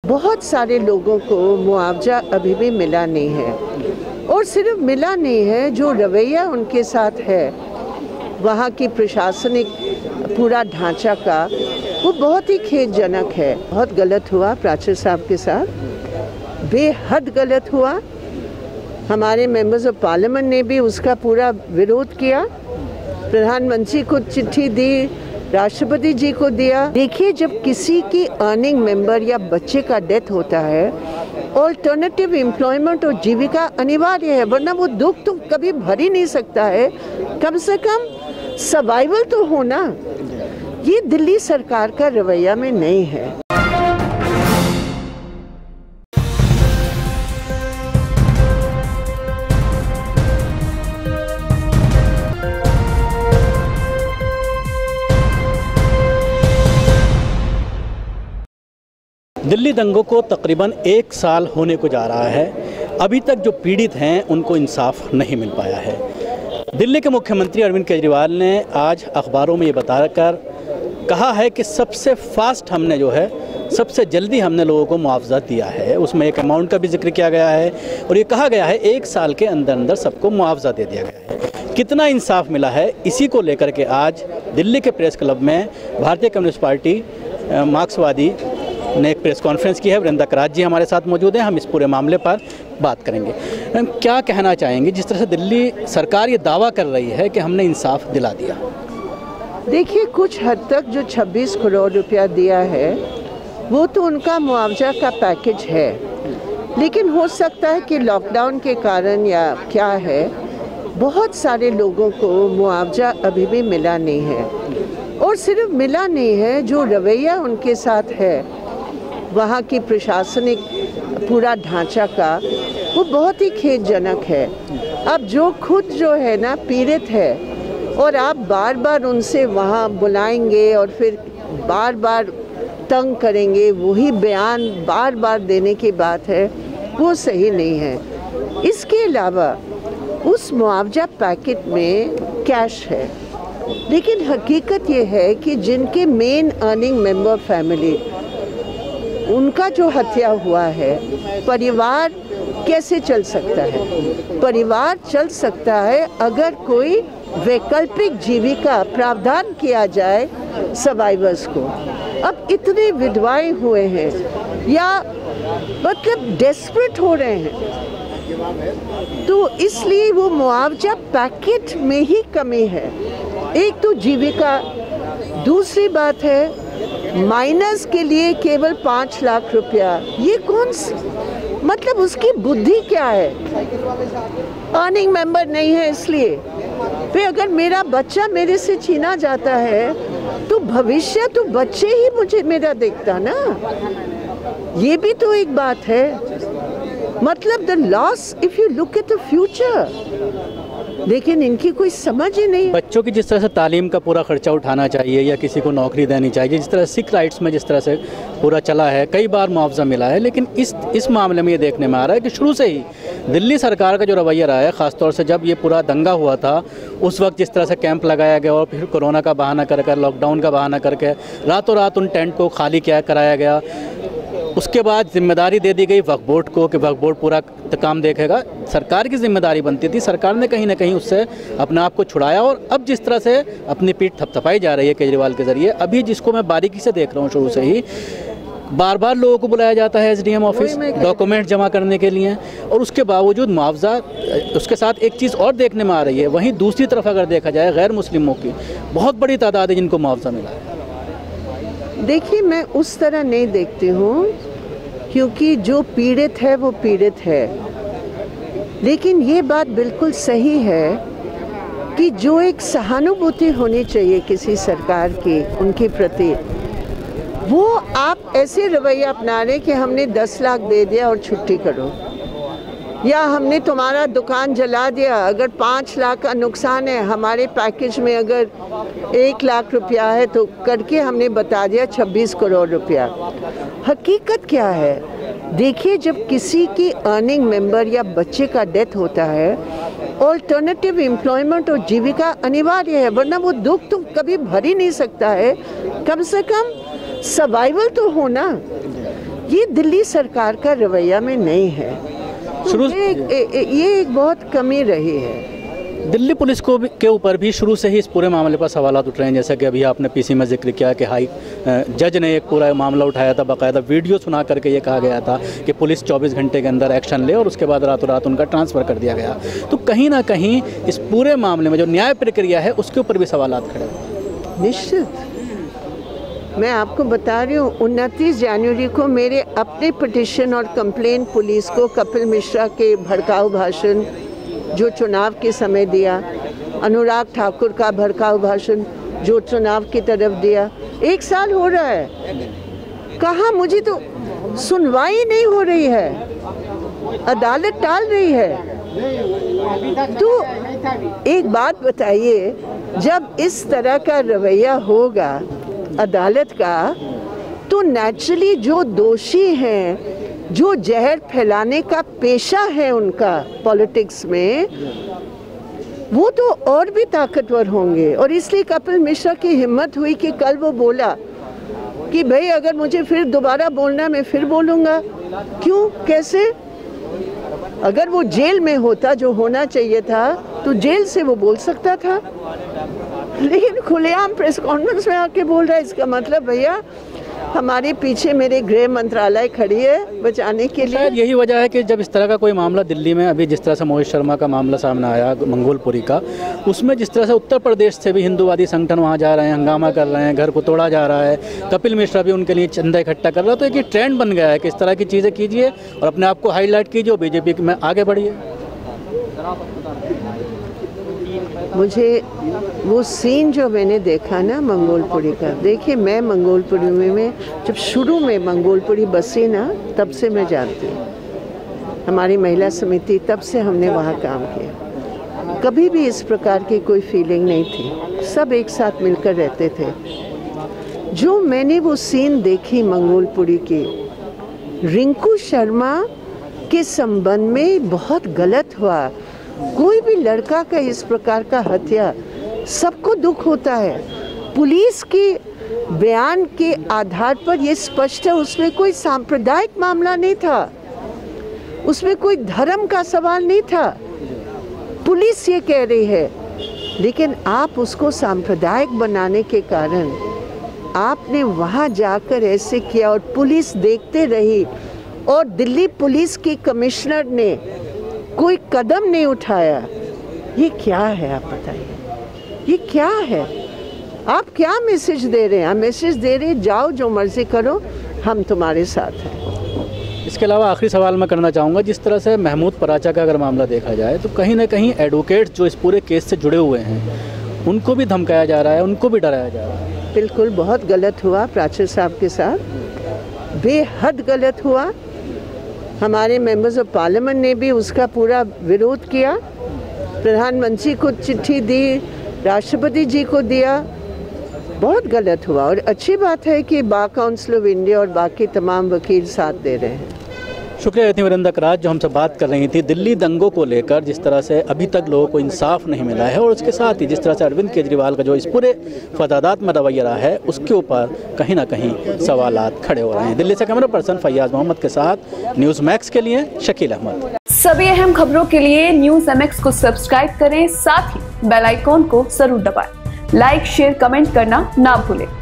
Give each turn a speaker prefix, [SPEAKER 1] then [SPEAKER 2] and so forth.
[SPEAKER 1] बहुत सारे लोगों को मुआवजा अभी भी मिला नहीं है, और सिर्फ मिला नहीं है, जो रवैया उनके साथ है वहाँ की प्रशासनिक पूरा ढांचा का, वो बहुत ही खेदजनक है। बहुत गलत हुआ प्राचार्य साहब के साथ, बेहद गलत हुआ। हमारे मेंबर्स ऑफ पार्लियामेंट ने भी उसका पूरा विरोध किया, प्रधानमंत्री को चिट्ठी दी, राष्ट्रपति जी को दिया। देखिए, जब किसी की अर्निंग मेंबर या बच्चे का डेथ होता है, ऑल्टरनेटिव एम्प्लॉयमेंट और जीविका अनिवार्य है, वरना वो दुख तो कभी भर ही नहीं सकता है। कम से कम सर्वाइवल तो होना। ये दिल्ली सरकार का रवैया में नहीं है।
[SPEAKER 2] दिल्ली दंगों को तकरीबन 1 साल होने को जा रहा है। अभी तक जो पीड़ित हैं उनको इंसाफ नहीं मिल पाया है। दिल्ली के मुख्यमंत्री अरविंद केजरीवाल ने आज अखबारों में ये बताकर कहा है कि सबसे फास्ट हमने जो है, सबसे जल्दी हमने लोगों को मुआवजा दिया है। उसमें एक अमाउंट का भी जिक्र किया गया है और ये कहा गया है 1 साल के अंदर अंदर सबको मुआवजा दे दिया गया है। कितना इंसाफ मिला है, इसी को लेकर के आज दिल्ली के प्रेस क्लब में भारतीय कम्युनिस्ट पार्टी मार्क्सवादी ने एक प्रेस कॉन्फ्रेंस की है। वृंदा कराज जी हमारे साथ मौजूद हैं, हम इस पूरे मामले पर बात करेंगे। मैम, क्या कहना चाहेंगे जिस तरह से दिल्ली सरकार ये दावा कर रही है कि हमने इंसाफ दिला दिया?
[SPEAKER 1] देखिए, कुछ हद तक जो 26 करोड़ रुपया दिया है वो तो उनका मुआवजा का पैकेज है, लेकिन हो सकता है कि लॉकडाउन के कारण या क्या है, बहुत सारे लोगों को मुआवजा अभी भी मिला नहीं है, और सिर्फ मिला नहीं है, जो रवैया उनके साथ है वहाँ की प्रशासनिक पूरा ढांचा का, वो बहुत ही खेदजनक है। अब जो खुद जो है ना पीड़ित है, और आप बार बार उनसे वहाँ बुलाएंगे और फिर बार बार तंग करेंगे, वही बयान बार बार देने की बात है, वो सही नहीं है। इसके अलावा उस मुआवजा पैकेट में कैश है, लेकिन हकीकत ये है कि जिनके मेन अर्निंग मेंबर फैमिली, उनका जो हत्या हुआ है, परिवार कैसे चल सकता है? परिवार चल सकता है अगर कोई वैकल्पिक जीविका प्रावधान किया जाए सर्वाइवर्स को। अब इतने विधवाएं हुए हैं या मतलब डेस्परेट हो रहे हैं, तो इसलिए वो मुआवजा पैकेट में ही कमी है। एक तो जीविका, दूसरी बात है माइनर्स के लिए केवल 5 लाख रुपया। ये कौन सी, मतलब उसकी बुद्धि क्या है? अर्निंग मेंबर नहीं है इसलिए। फिर अगर मेरा बच्चा मेरे से छीना जाता है तो भविष्य तो बच्चे ही मुझे मेरा देखता ना, ये भी तो एक बात है। मतलब the loss if you look at the future, लेकिन इनकी कोई समझ ही नहीं।
[SPEAKER 2] बच्चों की जिस तरह से तालीम का पूरा खर्चा उठाना चाहिए या किसी को नौकरी देनी चाहिए, जिस तरह सिख राइट्स में जिस तरह से पूरा चला है, कई बार मुआवजा मिला है, लेकिन इस मामले में ये देखने में आ रहा है कि शुरू से ही दिल्ली सरकार का जो रवैया रहा है, ख़ासतौर से जब ये पूरा दंगा हुआ था उस वक्त जिस तरह से कैंप लगाया गया और फिर कोरोना का बहाना कर लॉकडाउन का बहाना करके रातों रात उन टेंट को खाली कराया गया। उसके बाद जिम्मेदारी दे दी गई वक्फ बोर्ड को कि वक्फ बोर्ड पूरा काम देखेगा। सरकार की जिम्मेदारी बनती थी, सरकार ने कहीं ना कहीं उससे अपने आप को छुड़ाया, और अब जिस तरह से अपनी पीठ थपथपाई जा रही है केजरीवाल के ज़रिए, अभी जिसको मैं बारीकी से देख रहा हूँ शुरू से ही, बार बार लोगों को बुलाया जाता है एसडीएम ऑफिस डॉक्यूमेंट जमा करने के लिए, और उसके बावजूद मुआवजा, उसके साथ एक चीज़ और देखने में आ रही है, वहीं दूसरी तरफ अगर देखा जाए गैर मुस्लिमों की बहुत बड़ी तादाद है जिनको मुआवजा मिला है।
[SPEAKER 1] देखिए, मैं उस तरह नहीं देखती हूँ, क्योंकि जो पीड़ित है वो पीड़ित है, लेकिन ये बात बिल्कुल सही है कि जो एक सहानुभूति होनी चाहिए किसी सरकार की उनके प्रति, वो आप ऐसे रवैया अपना रहे कि हमने 10 लाख दे दिया और छुट्टी करो, या हमने तुम्हारा दुकान जला दिया, अगर 5 लाख का नुकसान है, हमारे पैकेज में अगर 1 लाख रुपया है तो करके हमने बता दिया 26 करोड़ रुपया। हकीकत क्या है? देखिए, जब किसी की अर्निंग मेंबर या बच्चे का डेथ होता है, ऑल्टरनेटिव एम्प्लॉयमेंट और जीविका अनिवार्य है, वरना वो दुख तो कभी भर ही नहीं सकता है। कम से कम सर्वाइवल तो होना। ये दिल्ली सरकार का रवैया में नहीं है। तो ये एक बहुत कमी रही है।
[SPEAKER 2] दिल्ली पुलिस को के ऊपर भी शुरू से ही इस पूरे मामले पर सवालात उठ रहे हैं, जैसा कि अभी आपने पीसी में जिक्र किया कि हाई जज ने एक पूरा मामला उठाया था, बाकायदा वीडियो सुना करके ये कहा गया था कि पुलिस 24 घंटे के अंदर एक्शन ले, और उसके बाद रातों रात उनका ट्रांसफ़र कर दिया गया। तो कहीं ना कहीं इस पूरे मामले में जो न्याय प्रक्रिया है उसके ऊपर भी सवालात खड़े हैं।
[SPEAKER 1] निश्चित, मैं आपको बता रही हूँ 29 जनवरी को मेरे अपने पिटिशन और कंप्लेंट पुलिस को कपिल मिश्रा के भड़काऊ भाषण जो चुनाव के समय दिया, अनुराग ठाकुर का भड़काऊ भाषण जो चुनाव की तरफ दिया, 1 साल हो रहा है। कहाँ, मुझे तो सुनवाई नहीं हो रही है, अदालत टाल रही है। तो एक बात बताइए, जब इस तरह का रवैया होगा अदालत का, तो नेचुरली जो दोषी हैं, जो जहर फैलाने का पेशा है उनका पॉलिटिक्स में, वो तो और भी ताकतवर होंगे। और इसलिए कपिल मिश्रा की हिम्मत हुई कि कल वो बोला कि भाई अगर मुझे फिर दोबारा बोलना मैं फिर बोलूँगा। क्यों, कैसे? अगर वो जेल में होता, जो होना चाहिए था, तो जेल से वो बोल सकता था, लेकिन खुलेआम प्रेस कॉन्फ्रेंस में आके बोल रहा है। इसका मतलब भैया हमारे पीछे मेरे गृह मंत्रालय खड़ी है बचाने के लिए।
[SPEAKER 2] शायद यही वजह है कि जब इस तरह का कोई मामला दिल्ली में, अभी जिस तरह से मोहित शर्मा का मामला सामने आया मंगोलपुरी का, उसमें जिस तरह से उत्तर प्रदेश से भी हिंदूवादी संगठन वहाँ जा रहे हैं, हंगामा कर रहे हैं, घर को तोड़ा जा रहा है, कपिल मिश्रा भी उनके लिए चंदा इकट्ठा कर रहा है, तो एक ट्रेंड बन गया है कि इस तरह की चीज़ें कीजिए और अपने आप को हाईलाइट कीजिए और बीजेपी में आगे बढ़िए।
[SPEAKER 1] मुझे वो सीन जो मैंने देखा ना मंगोलपुरी का, देखिए मैं मंगोलपुरी में जब शुरू में मंगोलपुरी बसी ना, तब से मैं जानती हूँ, हमारी महिला समिति, तब से हमने वहाँ काम किया। कभी भी इस प्रकार की कोई फीलिंग नहीं थी, सब एक साथ मिलकर रहते थे। जो मैंने वो सीन देखी मंगोलपुरी की, रिंकू शर्मा के संबंध में बहुत गलत हुआ। कोई भी लड़का का इस प्रकार का हत्या, सबको दुख होता है। पुलिस के बयान के आधार पर यह स्पष्ट है, उसमें कोई सांप्रदायिक मामला नहीं था, उसमें कोई धर्म का सवाल नहीं था। पुलिस ये कह रही है, लेकिन आप उसको सांप्रदायिक बनाने के कारण आपने वहाँ जाकर ऐसे किया और पुलिस देखते रही, और दिल्ली पुलिस के कमिश्नर ने कोई कदम नहीं उठाया। ये क्या है, आप बताइए, ये क्या है? आप क्या मैसेज दे रहे हैं? आप मैसेज दे रहे हैं, जाओ जो मर्जी करो, हम तुम्हारे साथ हैं।
[SPEAKER 2] इसके अलावा आखिरी सवाल मैं करना चाहूँगा, जिस तरह से महमूद पराचा का अगर मामला देखा जाए, तो कहीं ना कहीं एडवोकेट्स जो इस पूरे केस से जुड़े हुए हैं, उनको भी धमकाया जा रहा है, उनको भी डराया जा रहा है।
[SPEAKER 1] बिल्कुल, बहुत गलत हुआ पराचा साहब के साथ, बेहद गलत हुआ। हमारे मेंबर्स ऑफ पार्लियामेंट ने भी उसका पूरा विरोध किया, प्रधानमंत्री को चिट्ठी दी, राष्ट्रपति जी को दिया। बहुत गलत हुआ, और अच्छी बात है कि बार काउंसिल ऑफ इंडिया और बाकी तमाम वकील साथ दे रहे हैं।
[SPEAKER 2] शुक्रिया इतनी वरिंदकराज जो हमसे बात कर रही थी दिल्ली दंगों को लेकर, जिस तरह से अभी तक लोगों को इंसाफ नहीं मिला है, और उसके साथ ही जिस तरह से अरविंद केजरीवाल का जो इस पूरे फसादात में रवैया रहा है, उसके ऊपर कहीं ना कहीं सवालात खड़े हो रहे हैं। दिल्ली से कैमरा पर्सन फैयाज मोहम्मद के साथ न्यूज़ मैक्स के लिए शकील अहमद।
[SPEAKER 3] सभी अहम खबरों के लिए न्यूज़ MX को सब्सक्राइब करें, साथ ही बेल आइकॉन को जरूर दबाएं। लाइक, शेयर, कमेंट करना ना भूलें।